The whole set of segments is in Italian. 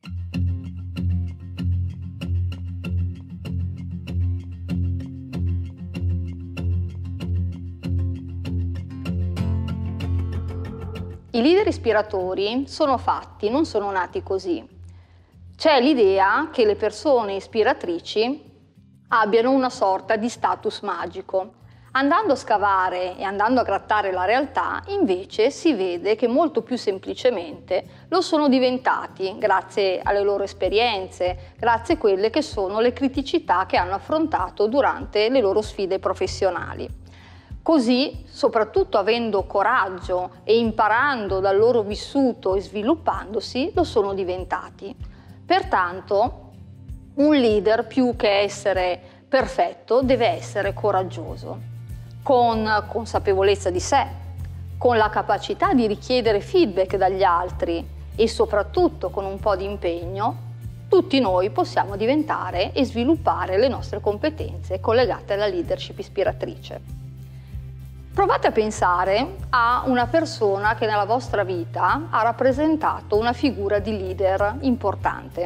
I leader ispiratori sono fatti, non sono nati così. C'è l'idea che le persone ispiratrici abbiano una sorta di status magico. Andando a scavare e andando a grattare la realtà, invece si vede che molto più semplicemente lo sono diventati grazie alle loro esperienze, grazie a quelle che sono le criticità che hanno affrontato durante le loro sfide professionali. Così, soprattutto avendo coraggio e imparando dal loro vissuto e sviluppandosi, lo sono diventati. Pertanto, un leader, più che essere perfetto, deve essere coraggioso, con consapevolezza di sé, con la capacità di richiedere feedback dagli altri e soprattutto con un po' di impegno. Tutti noi possiamo diventare e sviluppare le nostre competenze collegate alla leadership ispiratrice. Provate a pensare a una persona che nella vostra vita ha rappresentato una figura di leader importante.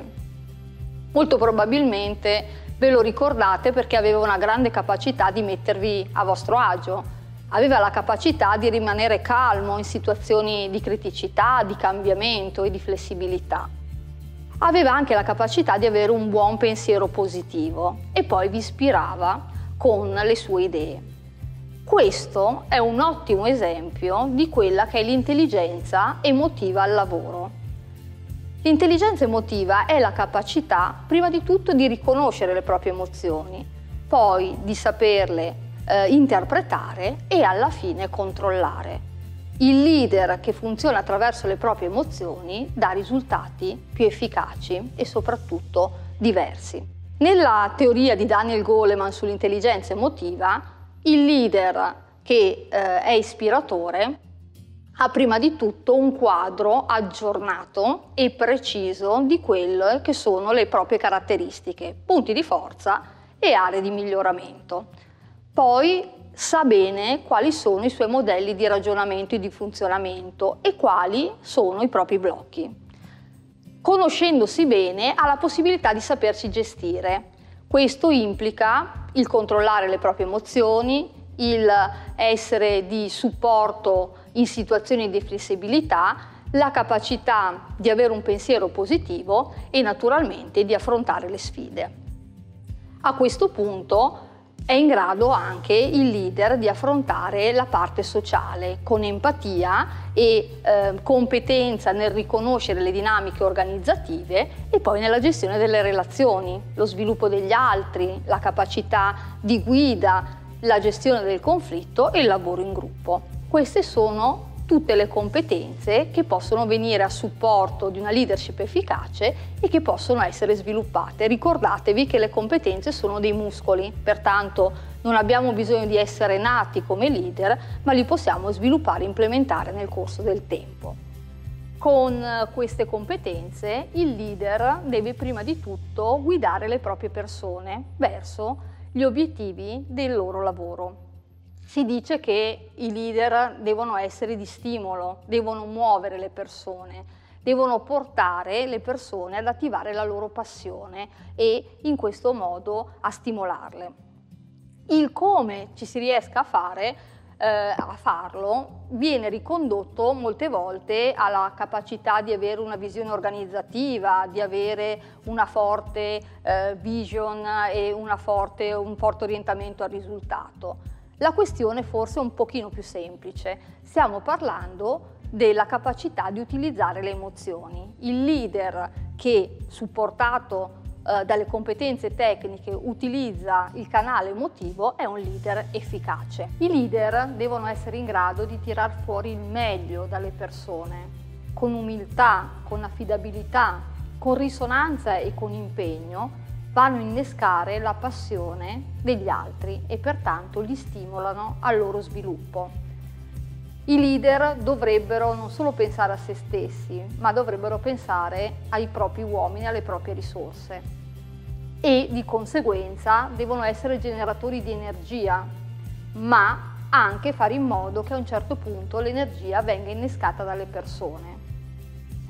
Molto probabilmente ve lo ricordate perché aveva una grande capacità di mettervi a vostro agio, aveva la capacità di rimanere calmo in situazioni di criticità, di cambiamento e di flessibilità. Aveva anche la capacità di avere un buon pensiero positivo e poi vi ispirava con le sue idee. Questo è un ottimo esempio di quella che è l'intelligenza emotiva al lavoro. L'intelligenza emotiva è la capacità, prima di tutto, di riconoscere le proprie emozioni, poi di saperle interpretare e alla fine controllare. Il leader che funziona attraverso le proprie emozioni dà risultati più efficaci e soprattutto diversi. Nella teoria di Daniel Goleman sull'intelligenza emotiva, il leader che è ispiratore ha prima di tutto un quadro aggiornato e preciso di quelle che sono le proprie caratteristiche, punti di forza e aree di miglioramento. Poi sa bene quali sono i suoi modelli di ragionamento e di funzionamento e quali sono i propri blocchi. Conoscendosi bene ha la possibilità di sapersi gestire. Questo implica il controllare le proprie emozioni, il essere di supporto in situazioni di flessibilità, la capacità di avere un pensiero positivo e naturalmente di affrontare le sfide. A questo punto è in grado anche il leader di affrontare la parte sociale con empatia e competenza nel riconoscere le dinamiche organizzative e poi nella gestione delle relazioni, lo sviluppo degli altri, la capacità di guida, la gestione del conflitto e il lavoro in gruppo. Queste sono tutte le competenze che possono venire a supporto di una leadership efficace e che possono essere sviluppate. Ricordatevi che le competenze sono dei muscoli, pertanto non abbiamo bisogno di essere nati come leader, ma li possiamo sviluppare e implementare nel corso del tempo. Con queste competenze il leader deve prima di tutto guidare le proprie persone verso gli obiettivi del loro lavoro. Si dice che i leader devono essere di stimolo, devono muovere le persone, devono portare le persone ad attivare la loro passione e in questo modo a stimolarle. Il come ci si riesca a farlo viene ricondotto molte volte alla capacità di avere una visione organizzativa, di avere una forte vision e un forte orientamento al risultato. La questione forse è un pochino più semplice. Stiamo parlando della capacità di utilizzare le emozioni. Il leader che, supportato dalle competenze tecniche, utilizza il canale emotivo è un leader efficace. I leader devono essere in grado di tirar fuori il meglio dalle persone, con umiltà, con affidabilità, con risonanza e con impegno, vanno a innescare la passione degli altri e pertanto li stimolano al loro sviluppo. I leader dovrebbero non solo pensare a se stessi, ma dovrebbero pensare ai propri uomini, alle proprie risorse e di conseguenza devono essere generatori di energia, ma anche fare in modo che a un certo punto l'energia venga innescata dalle persone.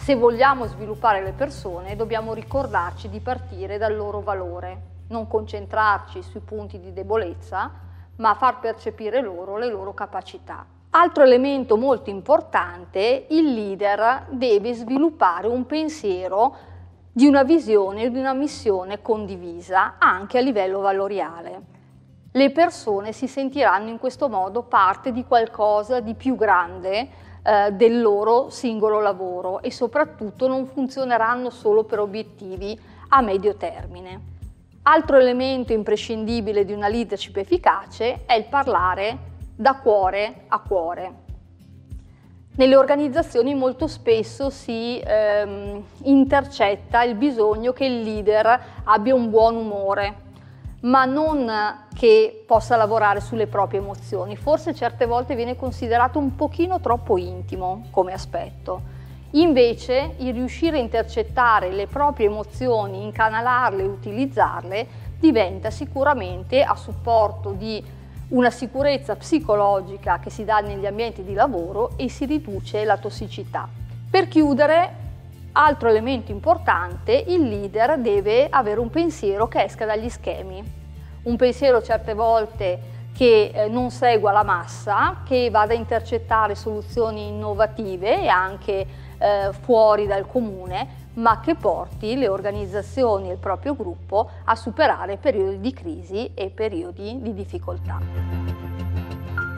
Se vogliamo sviluppare le persone, dobbiamo ricordarci di partire dal loro valore, non concentrarci sui punti di debolezza, ma far percepire loro le loro capacità. Altro elemento molto importante, il leader deve sviluppare un pensiero di una visione, di una missione condivisa, anche a livello valoriale. Le persone si sentiranno in questo modo parte di qualcosa di più grande del loro singolo lavoro e soprattutto non funzioneranno solo per obiettivi a medio termine. Altro elemento imprescindibile di una leadership efficace è il parlare da cuore a cuore. Nelle organizzazioni molto spesso si intercetta il bisogno che il leader abbia un buon umore, ma non che possa lavorare sulle proprie emozioni. Forse certe volte viene considerato un pochino troppo intimo come aspetto. Invece, il riuscire a intercettare le proprie emozioni, incanalarle e utilizzarle, diventa sicuramente a supporto di una sicurezza psicologica che si dà negli ambienti di lavoro e si riduce la tossicità. Per chiudere, altro elemento importante, il leader deve avere un pensiero che esca dagli schemi, un pensiero certe volte che non segua la massa, che vada a intercettare soluzioni innovative e anche fuori dal comune, ma che porti le organizzazioni e il proprio gruppo a superare periodi di crisi e periodi di difficoltà.